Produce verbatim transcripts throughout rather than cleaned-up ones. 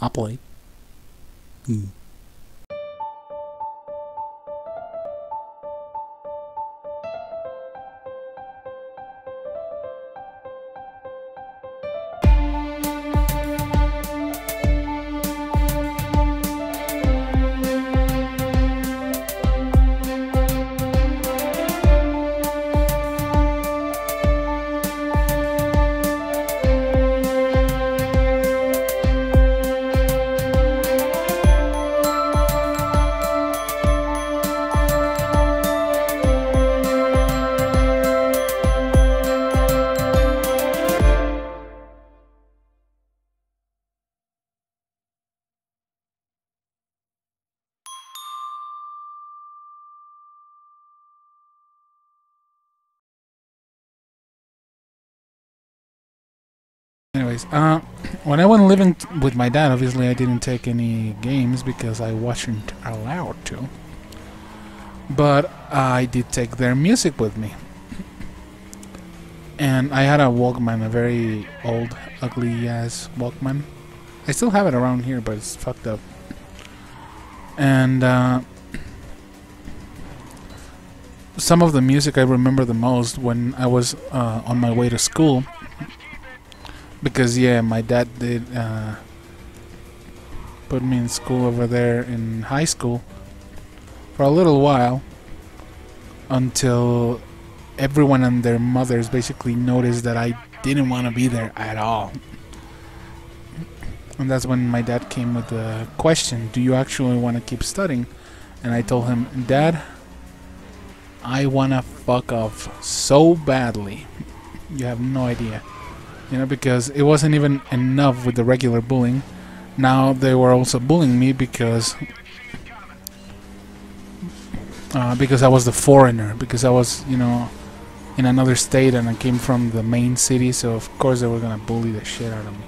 I'll play. Mm. Anyways, uh, when I went living t with my dad, obviously I didn't take any games because I wasn't allowed to. But I did take their music with me. And I had a Walkman, a very old, ugly-ass Walkman. I still have it around here, but it's fucked up. And uh, some of the music I remember the most when I was uh, on my way to school. Because, yeah, my dad did uh, put me in school over there in high school for a little while until everyone and their mothers basically noticed that I didn't want to be there at all. And that's when my dad came with the question, do you actually want to keep studying? And I told him, Dad, I want to fuck off so badly. You have no idea. You know, because it wasn't even enough with the regular bullying. Now they were also bullying me because uh, because I was the foreigner, because I was, you know, in another state and I came from the main city, so of course they were gonna bully the shit out of me.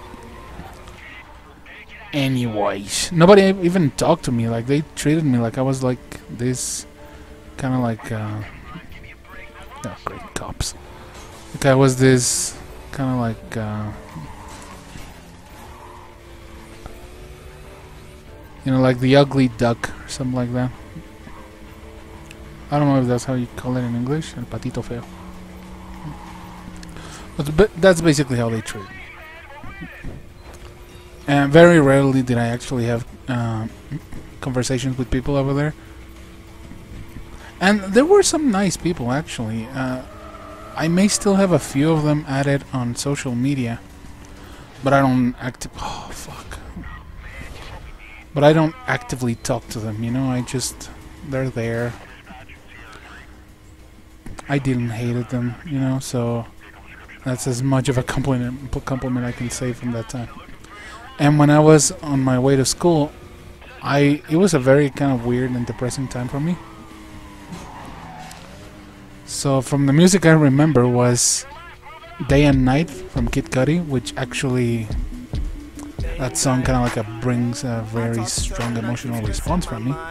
Anyways, nobody even talked to me. Like, they treated me like I was like this kind of like uh, oh, great cops. Like I was this kind of like uh, you know, like the ugly duck or something like that. I don't know if that's how you call it in English, el patito feo. But, but that's basically how they treat me. And very rarely did I actually have uh, conversations with people over there. And there were some nice people, actually. Uh, I may still have a few of them added on social media, but I don't active. Oh fuck! But I don't actively talk to them. You know, I just they're there. I didn't hate them, you know, so that's as much of a compliment compliment I can say from that time. And when I was on my way to school, I it was a very kind of weird and depressing time for me. So from the music I remember was Day and Night from Kid Cudi, which actually, that song kind of like a brings a very strong emotional response from me.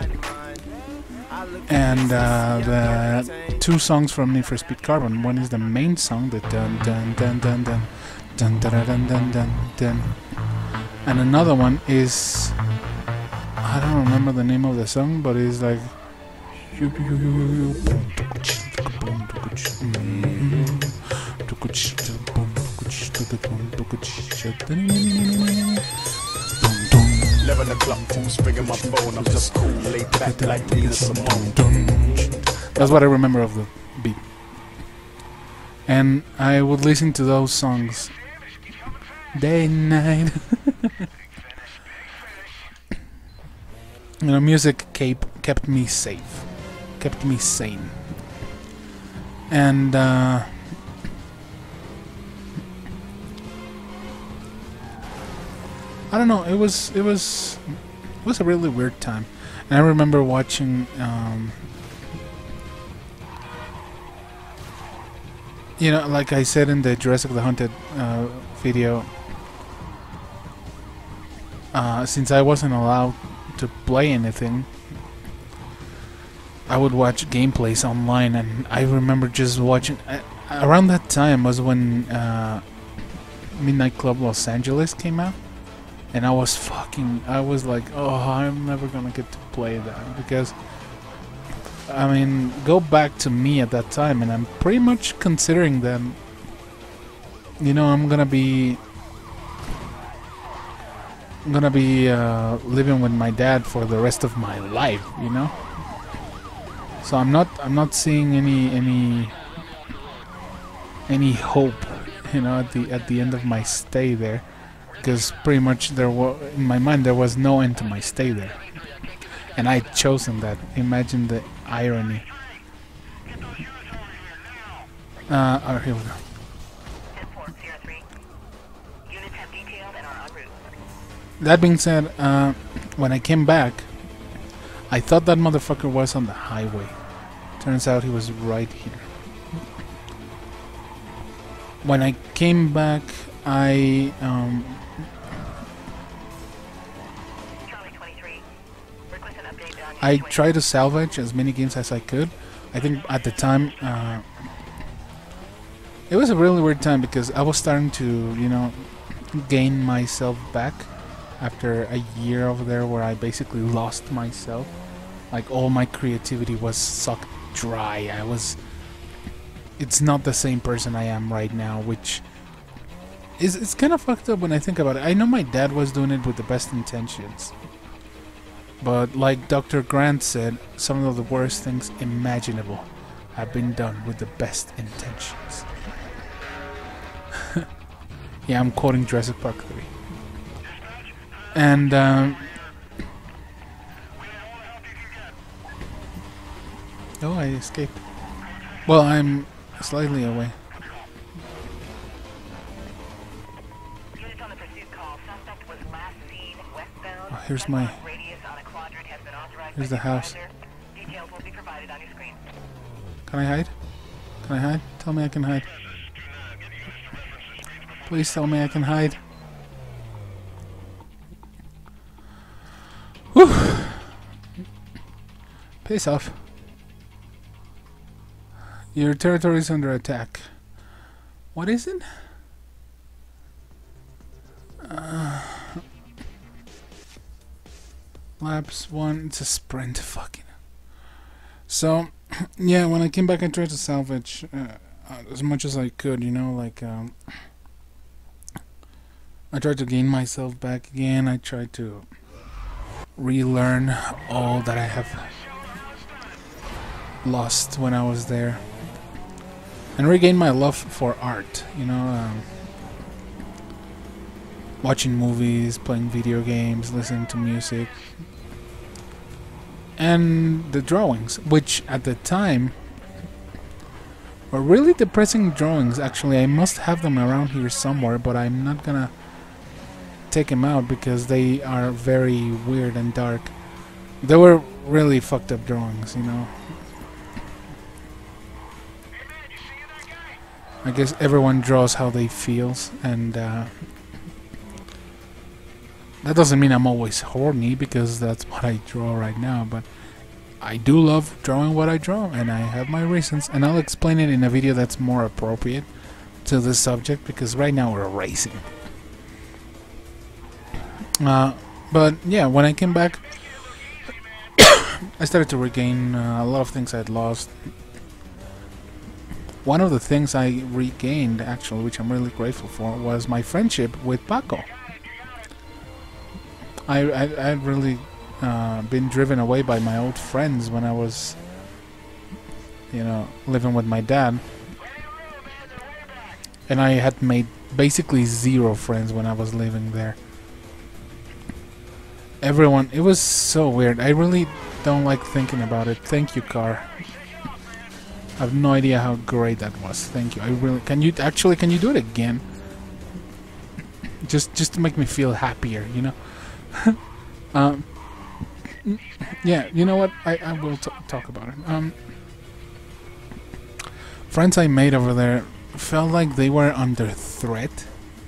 And uh, the two songs from Need for Speed Carbon. One is the main song, the dun dun dun dun dun dun dun dun dun dun dun, and another one is, I don't remember the name of the song, but it's like eleven o'clock, who's bringing my phone? I'm just cool, laid back like Nina Simone. That's what I remember of the beat. And I would listen to those songs day and night. You know, music kept, kept me safe, kept me sane. And uh, I don't know, it was it was it was a really weird time. And I remember watching um, you know, like I said in the Jurassic the Haunted uh, video, uh, since I wasn't allowed to play anything, I would watch gameplays online, and I remember just watching. Uh, around that time was when uh, Midnight Club Los Angeles came out, and I was fucking, I was like, oh, I'm never gonna get to play that, because I mean, go back to me at that time, and I'm pretty much considering that, you know, I'm gonna be, I'm gonna be uh, living with my dad for the rest of my life, you know. So I'm not, I'm not seeing any, any, any hope, you know, at the at the end of my stay there, because pretty much there was, in my mind, there was no end to my stay there, and I'd chosen that. Imagine the irony. Uh, oh, here we go. That being said, uh, when I came back, I thought that motherfucker was on the highway. Turns out he was right here. When I came back, I um, I tried to salvage as many games as I could. I think at the time, uh, it was a really weird time because I was starting to, you know, gain myself back after a year over there where I basically lost myself. Like, all my creativity was sucked dry. I was... It's not the same person I am right now, which is it's kind of fucked up when I think about it. I know my dad was doing it with the best intentions, but like Doctor Grant said, some of the worst things imaginable have been done with the best intentions. Yeah, I'm quoting Jurassic Park three. And um, oh, I escaped. Well, I'm slightly away. Oh, here's my... Here's the house. Can I hide? Can I hide? Tell me I can hide. Please tell me I can hide. Whew. Peace off. Your territory is under attack. What is it? Uh, laps one. It's a sprint. Fucking. So, yeah, when I came back, I tried to salvage uh, as much as I could. You know, like um, I tried to gain myself back again. I tried to relearn all that I have lost when I was there. And regain my love for art, you know, um, watching movies, playing video games, listening to music, and the drawings, which at the time were really depressing drawings. Actually, I must have them around here somewhere, but I'm not gonna take them out because they are very weird and dark. They were really fucked up drawings, you know. I guess everyone draws how they feels, and uh, that doesn't mean I'm always horny, because that's what I draw right now, but I do love drawing what I draw, and I have my reasons, and I'll explain it in a video that's more appropriate to this subject, because right now we're racing. Uh, but yeah, when I came back, I started to regain uh, a lot of things I'd lost. One of the things I regained, actually, which I'm really grateful for, was my friendship with Paco. I, I, I'd really uh, been driven away by my old friends when I was, you know, living with my dad. And I had made basically zero friends when I was living there. Everyone, it was so weird. I really don't like thinking about it. Thank you, Car. I have no idea how great that was. Thank you. I really can you actually can you do it again? Just just to make me feel happier, you know. um, yeah, you know what? I I will t talk about it. Um, friends I made over there felt like they were under threat.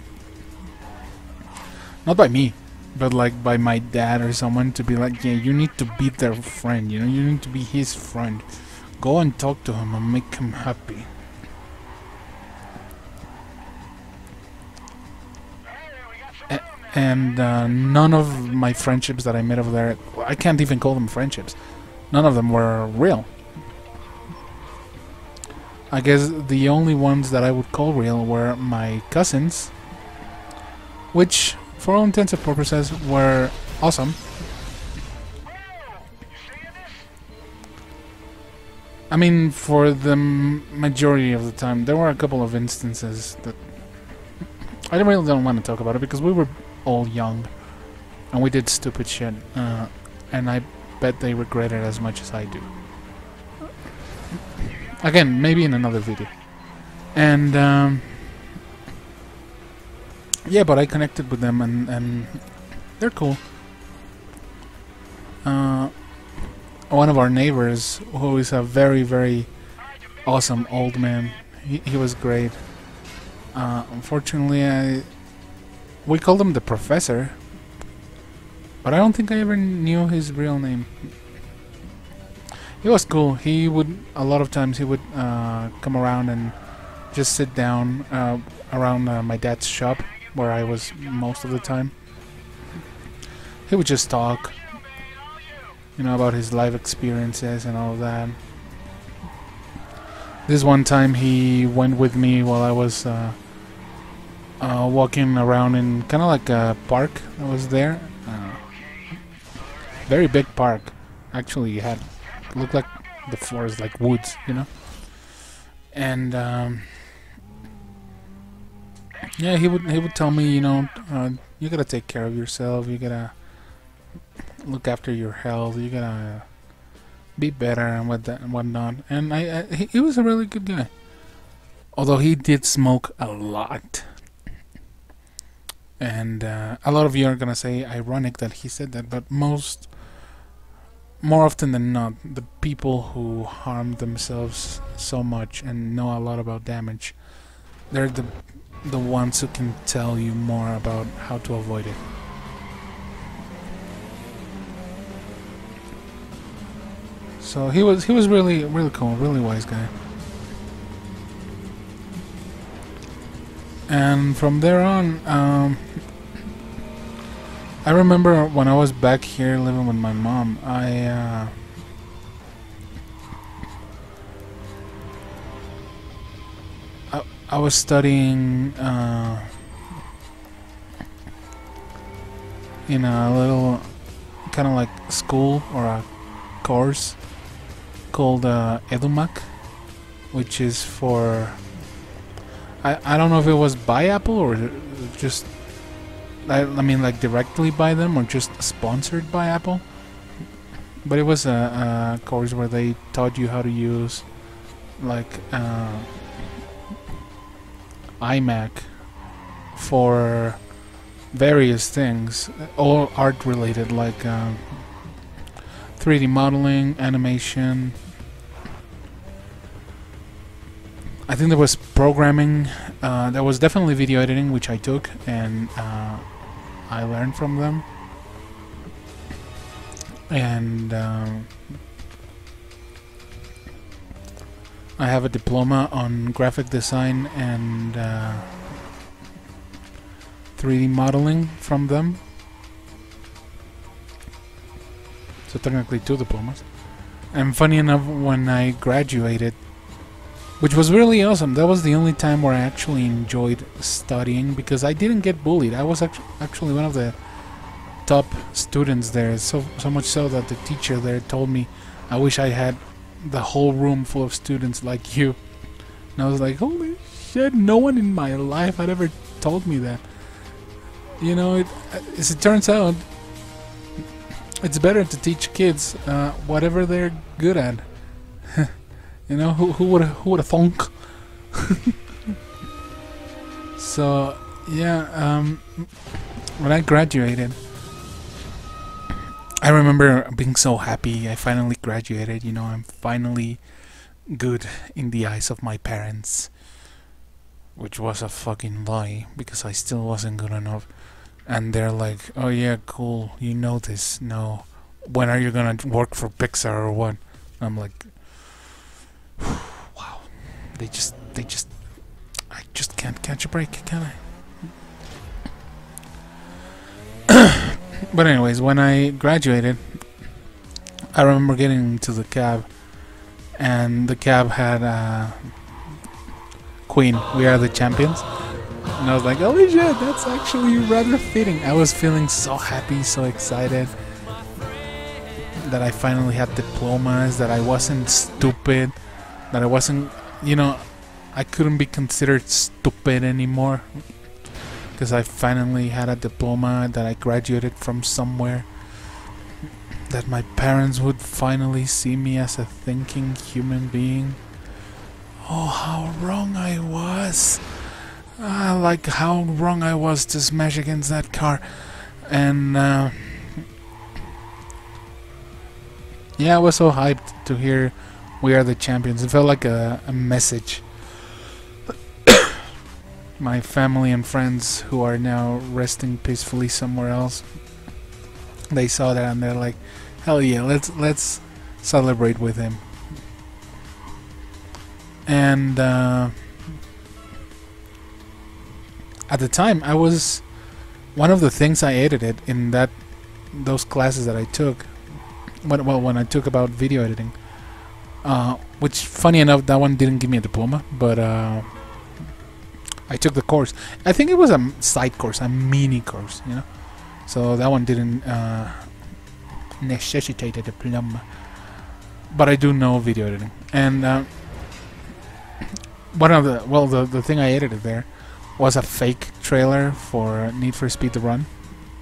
Not by me, but like by my dad or someone, to be like, yeah, you need to be their friend. You know, you need to be his friend. Go and talk to him and make him happy. A And uh, none of my friendships that I made over there, I can't even call them friendships. None of them were real. I guess the only ones that I would call real were my cousins, which, for all intents and purposes, were awesome. I mean, for the majority of the time, there were a couple of instances that I really don't want to talk about it because we were all young and we did stupid shit, uh, and I bet they regret it as much as I do. Again, maybe in another video. And um, yeah, but I connected with them, and, and they're cool. Uh, one of our neighbors, who is a very, very awesome old man, he, he was great. Uh, unfortunately, I we called him the Professor, but I don't think I ever knew his real name. He was cool. He would, a lot of times, he would uh, come around and just sit down uh, around uh, my dad's shop, where I was most of the time. He would just talk, you know, about his life experiences and all of that. This one time he went with me while I was uh, uh, walking around in kind of like a park that was there. Uh, very big park. Actually, it had looked like the floor is like woods, you know. And um, yeah, he would he would tell me, you know, uh, you gotta take care of yourself. You gotta look after your health. You gotta be better and what that and whatnot. And I, I he, he was a really good guy. Although he did smoke a lot. And uh, a lot of you are gonna say ironic that he said that, but most, more often than not, the people who harm themselves so much and know a lot about damage, they're the the ones who can tell you more about how to avoid it. So he was he was really really cool, really wise guy. And from there on, um, I remember when I was back here living with my mom, I uh, I, I was studying uh, in a little kind of like school or a course called uh, EduMac, which is for I, I don't know if it was by Apple or just I, I mean like directly by them or just sponsored by Apple, but it was a, a course where they taught you how to use like uh, iMac for various things, all art related, like uh, three D modeling, animation. I think there was programming, uh, there was definitely video editing, which I took, and uh, I learned from them. And um, I have a diploma on graphic design and uh, three D modeling from them. So technically two diplomas. And funny enough, when I graduated, which was really awesome, that was the only time where I actually enjoyed studying, because I didn't get bullied. I was actu actually one of the top students there, so so much so that the teacher there told me, I wish I had the whole room full of students like you. And I was like, holy shit, no one in my life had ever told me that. You know, it, as it turns out, it's better to teach kids uh, whatever they're good at. You know, who who would who would have thunk? So yeah, um, when I graduated, I remember being so happy. I finally graduated. You know, I'm finally good in the eyes of my parents, which was a fucking lie because I still wasn't good enough. And they're like, "Oh yeah, cool. You know this. No, when are you gonna work for Pixar or what?" I'm like, wow, they just, they just, I just can't catch a break, can I? But anyways, when I graduated, I remember getting into the cab, and the cab had uh, Queen, "We Are the Champions," and I was like, "Holy shit, that's actually rather fitting." I was feeling so happy, so excited that I finally had diplomas, that I wasn't stupid, that I wasn't, you know, I couldn't be considered stupid anymore, because I finally had a diploma, that I graduated from somewhere, that my parents would finally see me as a thinking human being. Oh, how wrong I was. Ah, like how wrong I was to smash against that car. And uh, yeah, I was so hyped to hear "We Are the Champions." It felt like a, a message. My family and friends, who are now resting peacefully somewhere else, they saw that and they're like, "Hell yeah, let's let's celebrate with him." And uh, at the time, I was one of the things I edited in that those classes that I took. When, well, when I took about video editing, uh, which, funny enough, that one didn't give me a diploma, but uh, I took the course. I think it was a side course, a mini course, you know. So that one didn't uh, necessitate a diploma. But I do know video editing, and uh, one of the well, the the thing I edited there was a fake trailer for Need for Speed: The Run,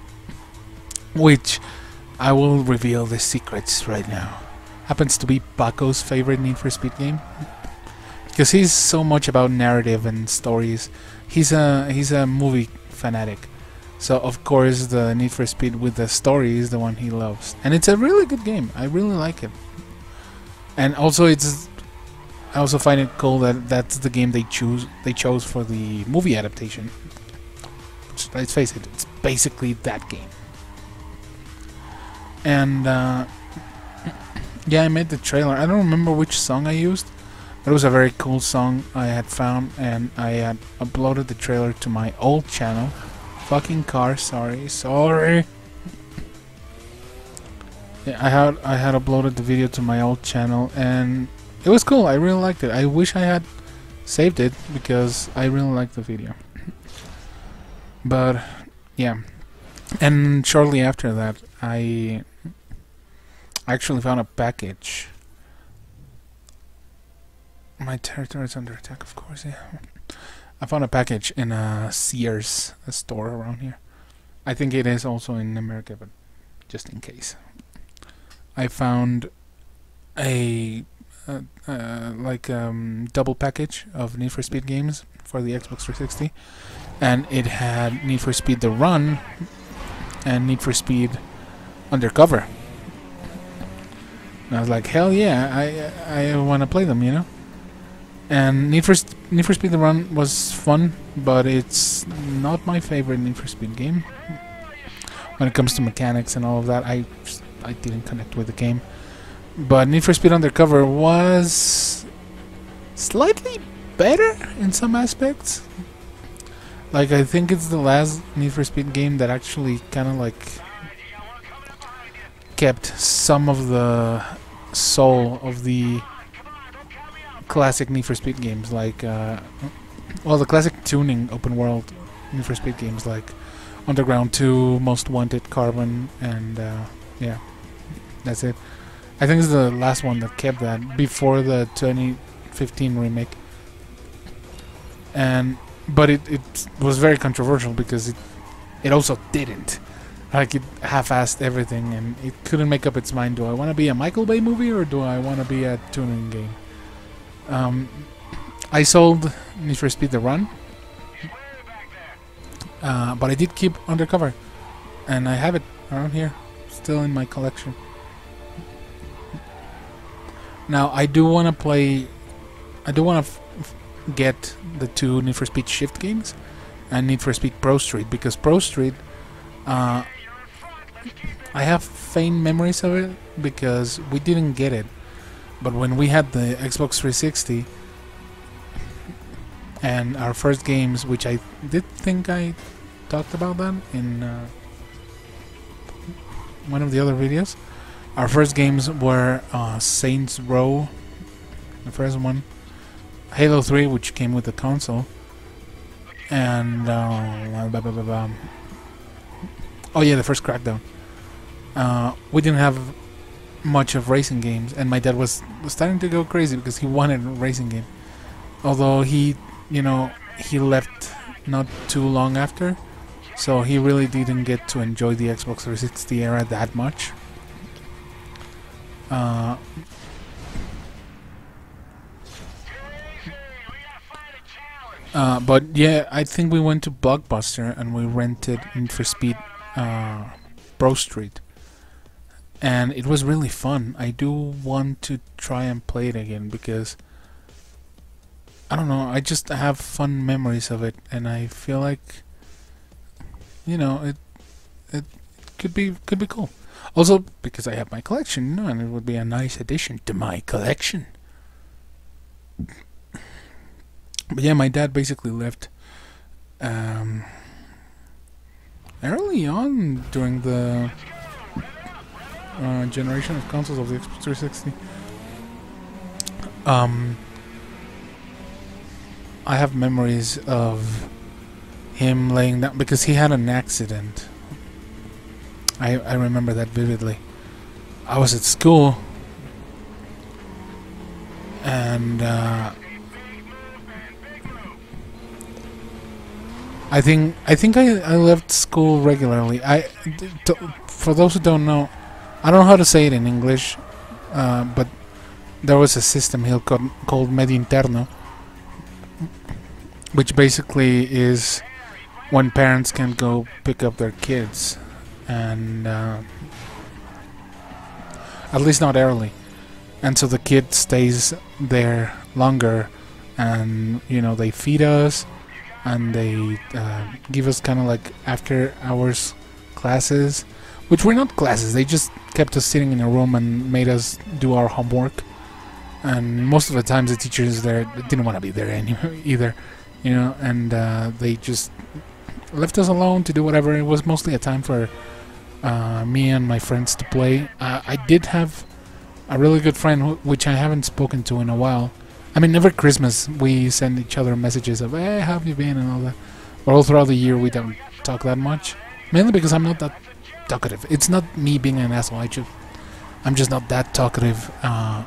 which I will reveal the secrets right now. Happens to be Paco's favorite Need for Speed game, because he's so much about narrative and stories. He's a he's a movie fanatic, so of course the Need for Speed with the story is the one he loves, and it's a really good game. I really like it, and also it's I also find it cool that that's the game they choose they chose for the movie adaptation. Which, let's face it, it's basically that game. And uh, yeah, I made the trailer. I don't remember which song I used, but it was a very cool song I had found, and I had uploaded the trailer to my old channel. Fucking car, sorry, sorry. Yeah, I had I had uploaded the video to my old channel, and it was cool. I really liked it. I wish I had saved it because I really liked the video. But yeah, and shortly after that, I actually found a package. My territory is under attack, of course, yeah. I found a package in a Sears, a store around here. I think it is also in America, but just in case. I found a uh, uh, like um, double package of Need for Speed games for the Xbox three sixty, and it had Need for Speed: The Run and Need for Speed Undercover. And I was like, hell yeah, I I want to play them, you know. And Need for St Need for Speed: The Run was fun, but it's not my favorite Need for Speed game. When it comes to mechanics and all of that, I just, I didn't connect with the game. But Need for Speed Undercover was slightly better in some aspects. Like, I think it's the last Need for Speed game that actually kind of like kept some of the soul of the classic Need for Speed games, like uh, well, the classic tuning open world Need for Speed games like Underground two, Most Wanted, Carbon, and uh, yeah, that's it. I think it's the last one that kept that before the twenty fifteen remake. And but it, it was very controversial because it it also didn't. Like, it half-assed everything, and it couldn't make up its mind. Do I want to be a Michael Bay movie, or do I want to be a tuning game? Um, I sold Need for Speed: The Run, uh, but I did keep Undercover, and I have it around here, still in my collection. Now, I do want to play, I do want to f get the two Need for Speed Shift games and Need for Speed Pro Street, because Pro Street, uh, I have faint memories of it because we didn't get it. But when we had the Xbox three sixty and our first games, which I did think I talked about that in uh, one of the other videos. Our first games were uh, Saints Row, the first one, Halo three, which came with the console, and uh, blah, blah, blah, blah. Oh yeah, the first Crackdown. Uh, we didn't have much of racing games, and my dad was starting to go crazy because he wanted a racing game. Although he, you know, he left not too long after, so he really didn't get to enjoy the Xbox three sixty era that much. Uh, uh, but yeah, I think we went to Blockbuster and we rented Need for Speed uh, Pro Street, and it was really fun. I do want to try and play it again because I don't know, I just have fun memories of it, and I feel like, you know, it it could be could be cool. Also, because I have my collection, you know, and it would be a nice addition to my collection. But yeah, my dad basically left um, early on during the uh, generation of consoles of the Xbox three sixty. Um, I have memories of him laying down because he had an accident. I, I remember that vividly. I was at school, and uh, I think I think I, I left school regularly. I t for those who don't know, I don't know how to say it in English, uh, but there was a system here called, called medio interno, which basically is when parents can go pick up their kids. And uh, at least not early, and so the kid stays there longer, and you know, they feed us and they uh, give us kind of like after hours classes, which were not classes, they just kept us sitting in a room and made us do our homework, and most of the times the teachers there didn't want to be there anyway either, you know, and uh, they just left us alone to do whatever. It was mostly a time for Uh, me and my friends to play. Uh, I did have a really good friend wh which I haven't spoken to in a while. I mean, every Christmas we send each other messages of, hey, how have you been, and all that. But all throughout the year we don't talk that much. Mainly because I'm not that talkative. It's not me being an asshole. I just, I'm just not that talkative uh,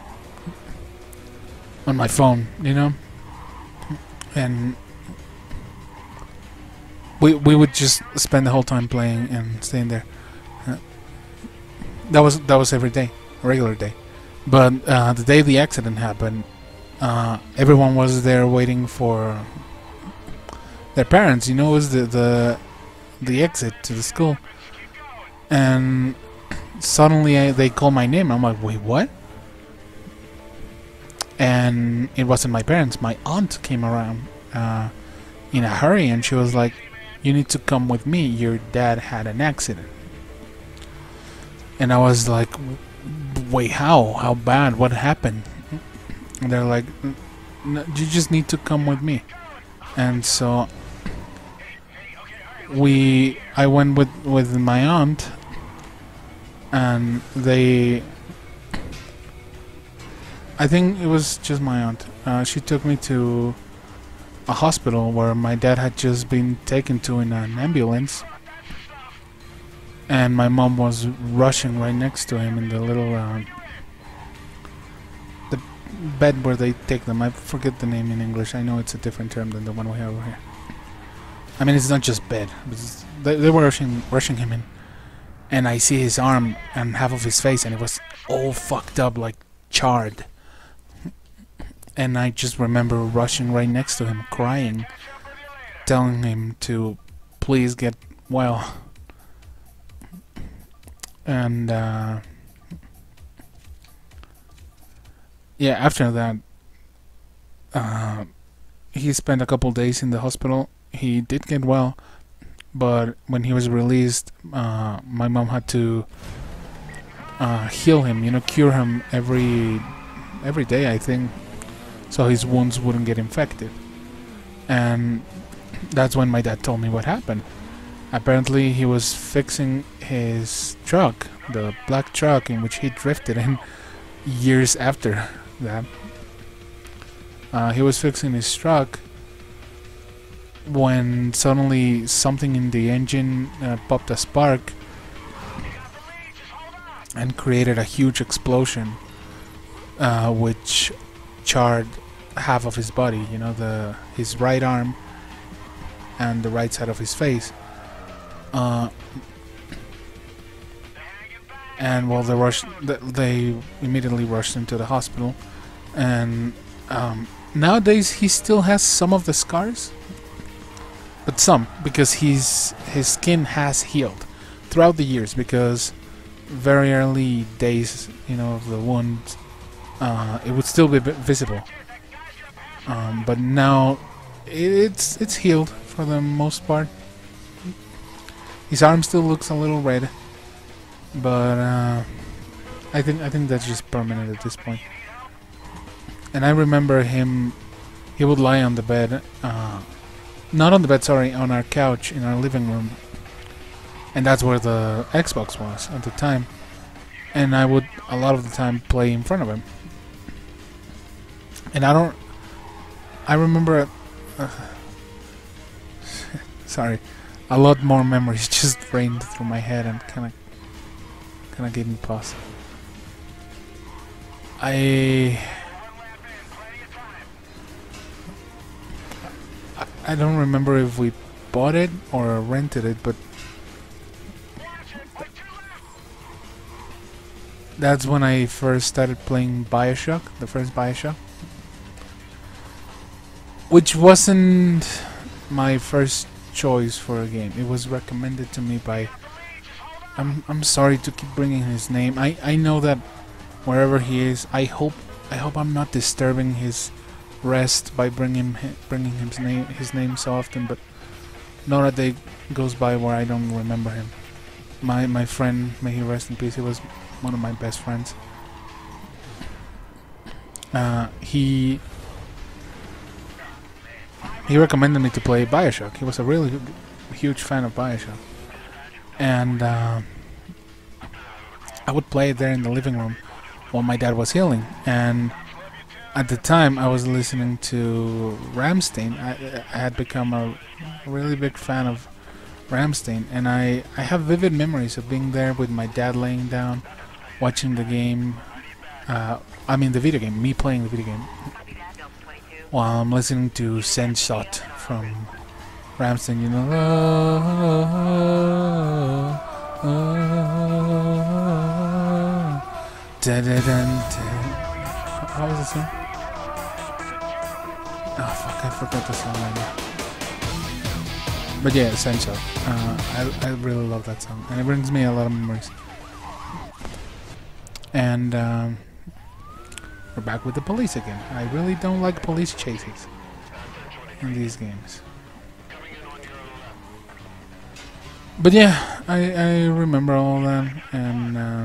on my phone, you know? And We we would just spend the whole time playing and staying there. Uh, that was that was every day, a regular day. But uh, the day the accident happened, uh, everyone was there waiting for their parents. You know, it was the the the exit to the school, and suddenly I, they call my name. I'm like, wait, what? And it wasn't my parents. My aunt came around uh, in a hurry, and she was like, you need to come with me, your dad had an accident. And I was like, wait, how? How bad? What happened? And they're like, no, you just need to come with me. And so we, I went with, with my aunt, and they, I think it was just my aunt. Uh, she took me to a hospital where my dad had just been taken to in an ambulance, and my mom was rushing right next to him in the little uh, the bed where they take them. I forget the name in English. I know it's a different term than the one we have over here. I mean, it's not just bed. It's, they, they were rushing rushing him in, and I see his arm and half of his face, and it was all fucked up, like charred. And I just remember rushing right next to him, crying, telling him to please get well. And uh, yeah, after that, uh, he spent a couple days in the hospital. He did get well, but when he was released, uh, my mom had to uh, heal him, you know, cure him every every day, I think, so his wounds wouldn't get infected. And that's when my dad told me what happened. Apparently he was fixing his truck, the black truck in which he drifted in years after that. Uh, he was fixing his truck when suddenly something in the engine uh, popped a spark and created a huge explosion, uh, which charred half of his body, you know, the his right arm and the right side of his face. Uh, and well, they rushed. Th they immediately rushed him to the hospital, and um, nowadays he still has some of the scars, but some because he's his skin has healed throughout the years, because very early days, you know, of the wound, uh, it would still be visible. Um, but now it's it's healed for the most part. His arm still looks a little red, but uh, I think I think that's just permanent at this point. And I remember him; he would lie on the bed, uh, not on the bed, sorry, on our couch in our living room, and that's where the Xbox was at the time. And I would a lot of the time play in front of him. And I don't. I remember. Uh, sorry. A lot more memories just rained through my head and kind of, kind of gave me pause. I, I don't remember if we bought it or rented it, but that's when I first started playing BioShock, the first BioShock, which wasn't my first choice for a game. It was recommended to me by, I'm I'm sorry to keep bringing his name. I I know that wherever he is, I hope I hope I'm not disturbing his rest by bringing him bringing his name his name so often. But not a day goes by where I don't remember him. My my friend, may he rest in peace. He was one of my best friends. Uh, he. He recommended me to play BioShock. He was a really huge fan of BioShock. And uh, I would play it there in the living room while my dad was healing. And at the time I was listening to Rammstein. I, I had become a really big fan of Rammstein. And I, I have vivid memories of being there with my dad laying down, watching the game. Uh, I mean the video game, me playing the video game, while I'm listening to Sensot from Rammstein, you know. Uh, uh, da -da -dun -dun. How was the song? Oh fuck, I forgot the song right now. But yeah, Sensot. Uh, I, I really love that song, and it brings me a lot of memories. And um, we're back with the police again. I really don't like police chases in these games. But yeah, I, I remember all that, and uh,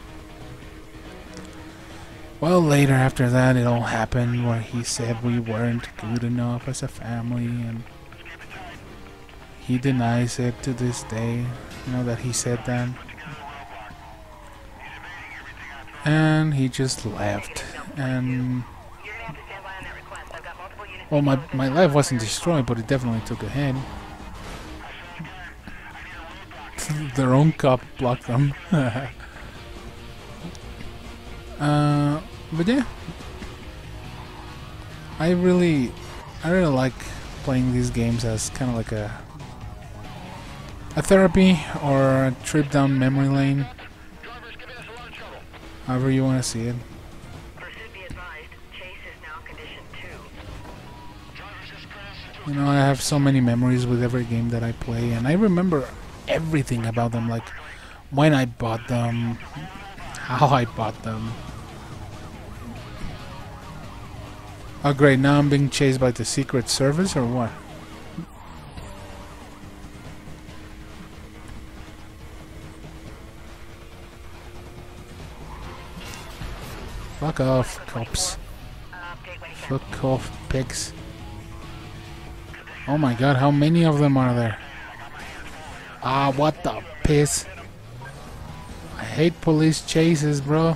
well, later after that it all happened where he said we weren't good enough as a family, and he denies it to this day, you know, that he said that. And he just left, and well, my my life wasn't destroyed, but it definitely took a hit. Their own cop blocked them. uh, but yeah, I really, I really like playing these games as kind of like a a therapy or a trip down memory lane. However you want to see it. You know, I have so many memories with every game that I play, and I remember everything about them, like when I bought them, how I bought them. Oh great, now I'm being chased by the Secret Service or what? Fuck off, cops. Fuck off, pigs. Oh my god, how many of them are there? Ah, what the piss? I hate police chases, bro.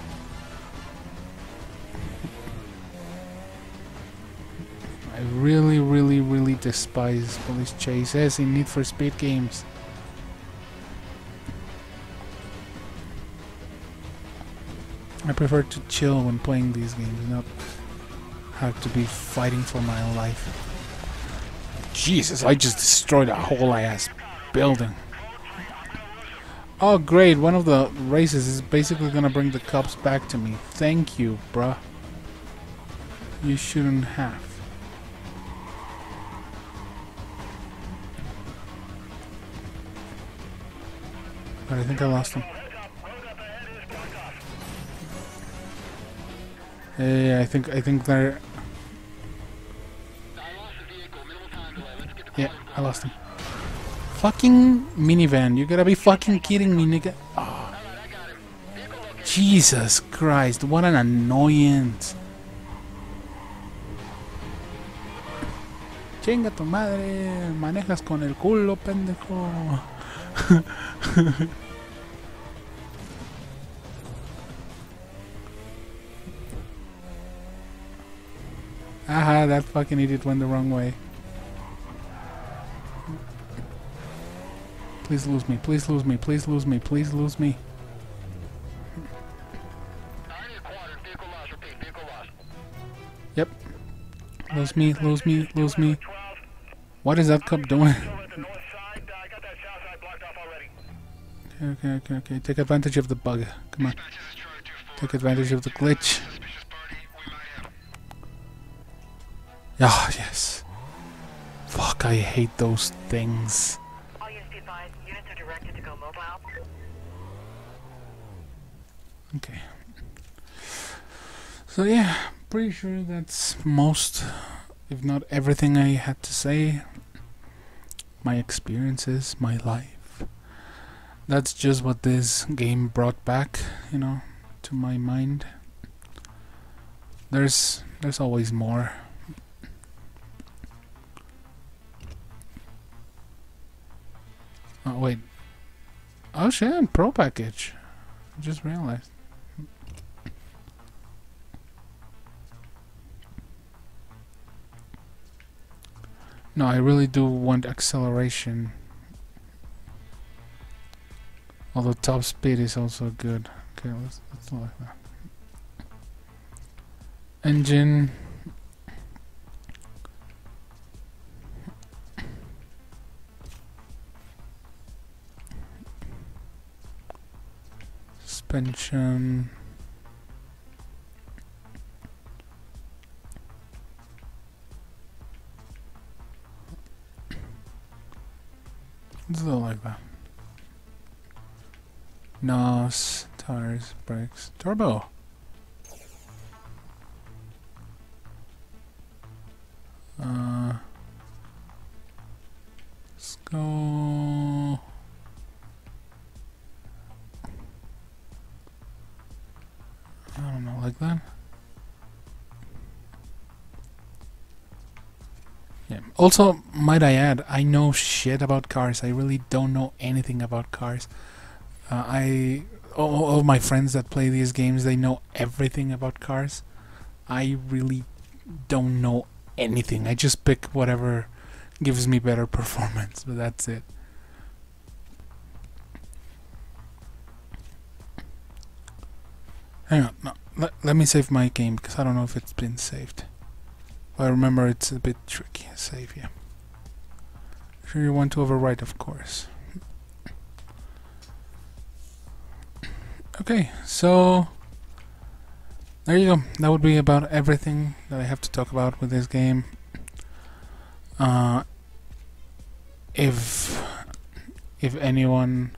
I really, really, really despise police chases in Need for Speed games. I prefer to chill when playing these games, not have to be fighting for my life. Jesus, I just destroyed a whole ass building. Oh great, one of the races is basically gonna bring the cops back to me. Thank you, bruh. You shouldn't have. But I think I lost him. Yeah, I think I think they're. Yeah, I lost him. Fucking minivan! You gotta be fucking kidding me, nigga! Oh. Jesus Christ! What an annoyance! Chinga tu madre! Manejas con el culo, pendejo. Aha, that fucking idiot went the wrong way. Please lose me, please lose me, please lose me, please lose me. Yep. Lose me, lose me, lose me. What is that cop doing? Okay, okay, okay, okay. Take advantage of the bug. Come on. Take advantage of the glitch. Ah, oh, yes. Fuck, I hate those things. Okay. So yeah, pretty sure that's most, if not everything I had to say. My experiences, my life. That's just what this game brought back, you know, to my mind. There's there's always more. Oh wait. Oh shit, pro package. I just realized. No, I really do want acceleration. Although top speed is also good. Okay, let's, let's do like that. Engine. Suspension. Let's do like that. Nos, tires, brakes, turbo. Uh, let's go. I don't know, like that. Yeah. Also, might I add, I know shit about cars. I really don't know anything about cars. Uh, I all, all my friends that play these games, they know everything about cars. I really don't know anything. I just pick whatever gives me better performance, but that's it. Hang on, no, let, let me save my game because I don't know if it's been saved. I remember it's a bit tricky. Save, yeah. Sure you want to overwrite, of course. Okay, so there you go. That would be about everything that I have to talk about with this game. Uh, if if anyone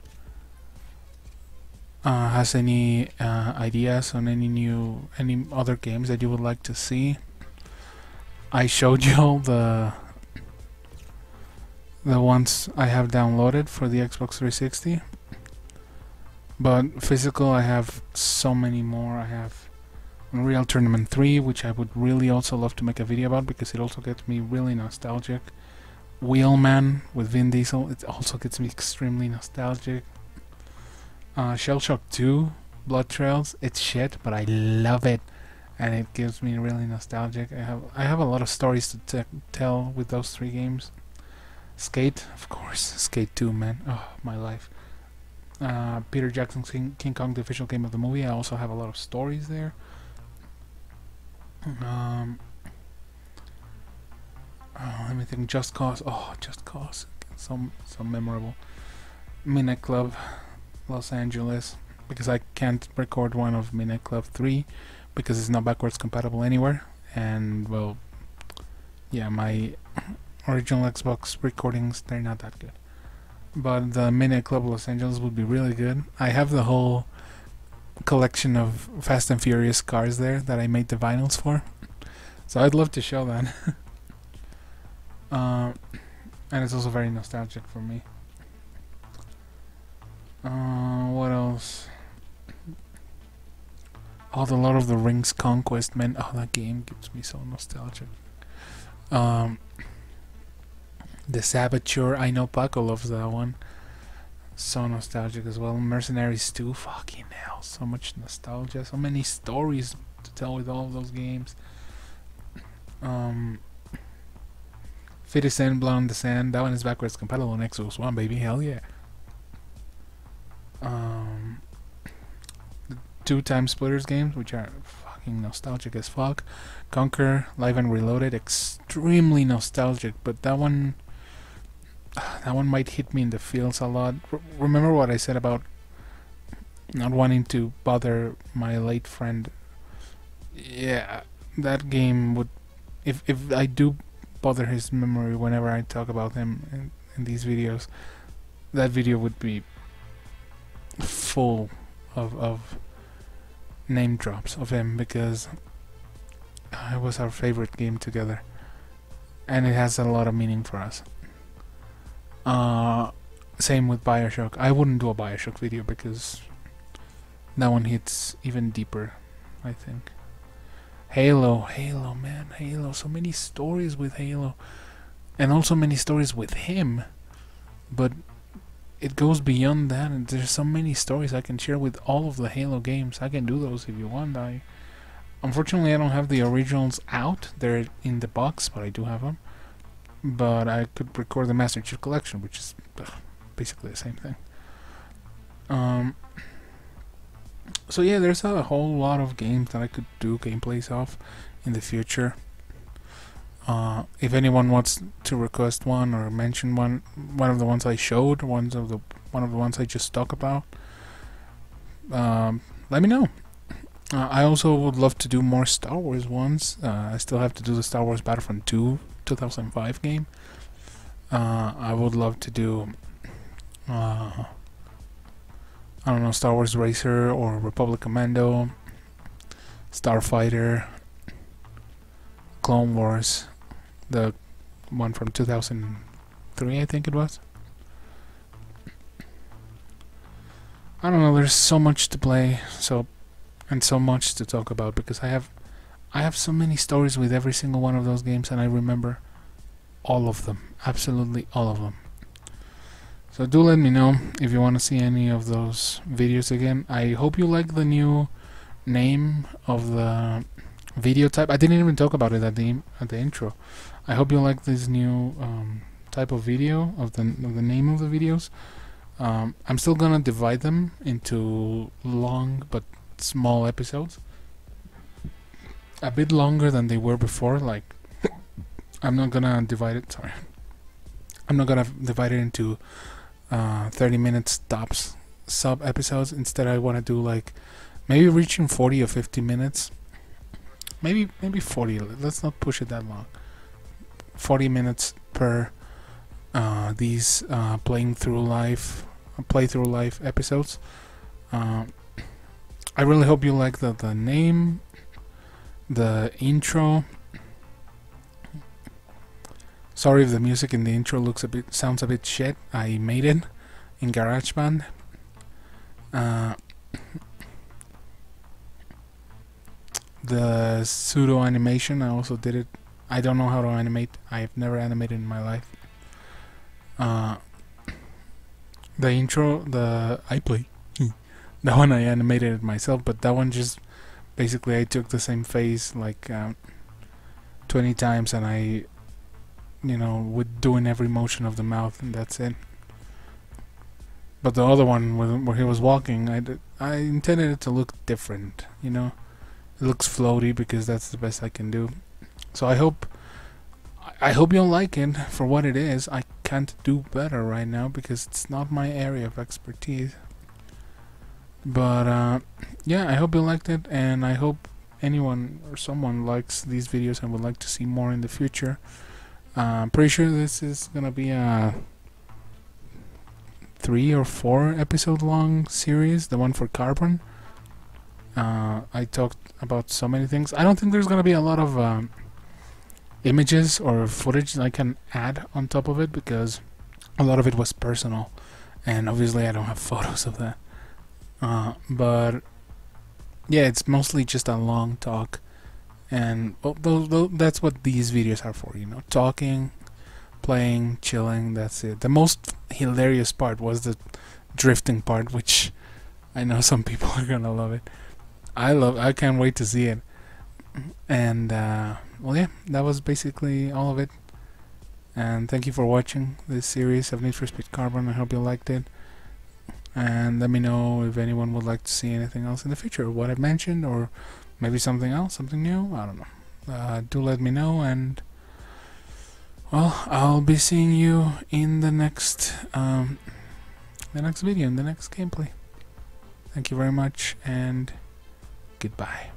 uh, has any uh, ideas on any new any other games that you would like to see, I showed you all the the ones I have downloaded for the Xbox three sixty. But physical, I have so many more. I have Unreal Tournament three, which I would really also love to make a video about because it also gets me really nostalgic Wheelman with Vin Diesel. It also gets me extremely nostalgic. Uh, Shell Shock two, Blood Trails. It's shit, but I love it, and it gives me really nostalgic. I have I have a lot of stories to t tell with those three games. Skate, of course. Skate two, man. Oh, my life. Uh, Peter Jackson's King, King Kong, the official game of the movie. I also have a lot of stories there. Um, oh, let me think. Just Cause. Oh, Just Cause. So, so memorable. Midnight Club, Los Angeles. Because I can't record one of Midnight Club three because it's not backwards compatible anywhere. And, well, yeah, my original Xbox recordings, they're not that good. But the Midnight Club Los Angeles would be really good. I have the whole collection of Fast and Furious cars there that I made the vinyls for. So I'd love to show that. uh, and it's also very nostalgic for me. Uh, what else? Oh, the Lord of the Rings Conquest, man. Oh, that game gives me so nostalgic. Um, the Saboteur, I know Paco loves that one. So nostalgic as well. Mercenaries two, fucking hell, so much nostalgia, so many stories to tell with all of those games. Um, fifty Cent, Blood on the Sand, that one is backwards compatible on Xbox One, baby, hell yeah. Um, the two Time Splitters games, which are fucking nostalgic as fuck. Conquer, Live and Reloaded, extremely nostalgic, but that one, that one might hit me in the feels a lot. R remember what I said about not wanting to bother my late friend? Yeah, that game would, if if I do bother his memory whenever I talk about him in, in these videos, that video would be full of of name drops of him, because it was our favorite game together, and it has a lot of meaning for us. Uh, same with Bioshock. I wouldn't do a Bioshock video because that one hits even deeper, I think. Halo, Halo, man, Halo. So many stories with Halo, and also many stories with him. But it goes beyond that, and there's so many stories I can share with all of the Halo games. I can do those if you want. I, unfortunately, I don't have the originals out. They're in the box, but I do have them. But I could record the Master Chief Collection, which is ugh, basically the same thing. Um. So yeah, there's a whole lot of games that I could do gameplays of in the future. Uh, if anyone wants to request one or mention one, one of the ones I showed, ones of the one of the ones I just talked about, um, let me know. Uh, I also would love to do more Star Wars ones. Uh, I still have to do the Star Wars Battlefront two two thousand five game. Uh, I would love to do, uh, I don't know, Star Wars Racer or Republic Commando, Starfighter, Clone Wars, the one from two thousand three, I think it was. I don't know, there's so much to play, so and so much to talk about, because I have I have so many stories with every single one of those games, and I remember all of them, absolutely all of them. So do let me know if you want to see any of those videos again. I hope you like the new name of the video type. I didn't even talk about it at the at the intro. I hope you like this new um, type of video, of the of the name of the videos. Um, I'm still gonna divide them into long but small episodes, a bit longer than they were before. Like, I'm not gonna divide it. Sorry, I'm not gonna divide it into uh, thirty minutes tops sub episodes. Instead, I want to do like maybe reaching forty or fifty minutes. Maybe maybe forty. Let's not push it that long. forty minutes per uh, these uh, playing through life, playthrough life episodes. Uh, I really hope you like the the name, the intro. Sorry if the music in the intro looks a bit, sounds a bit shit. I made it in GarageBand. Uh, the pseudo animation, I also did it. I don't know how to animate. I've never animated in my life. Uh, the intro, the I play, that one I animated it myself, but that one just basically I took the same face like um, twenty times, and I, you know, with doing every motion of the mouth, and that's it. But the other one, where, where he was walking, I, did, I intended it to look different, you know. It looks floaty because that's the best I can do. So I hope, I hope you'll like it for what it is. I can't do better right now because it's not my area of expertise. But uh, yeah, I hope you liked it, and I hope anyone or someone likes these videos and would like to see more in the future. Uh, I'm pretty sure this is gonna be a three or four episode long series, the one for carbon. Uh, I talked about so many things. I don't think there's gonna be a lot of um, images or footage I can add on top of it because a lot of it was personal, and obviously I don't have photos of that. Uh, but yeah, it's mostly just a long talk, and well, those, those, that's what these videos are for, you know, talking, playing, chilling. That's it. The most hilarious part was the drifting part, which I know some people are gonna love it. I love. I can't wait to see it. And uh, well, yeah, that was basically all of it. And thank you for watching this series of Need for Speed Carbon. I hope you liked it. And let me know if anyone would like to see anything else in the future, what I mentioned, or maybe something else, something new. I don't know. Uh, do let me know, and well, I'll be seeing you in the next, um, the next video, in the next gameplay. Thank you very much, and goodbye.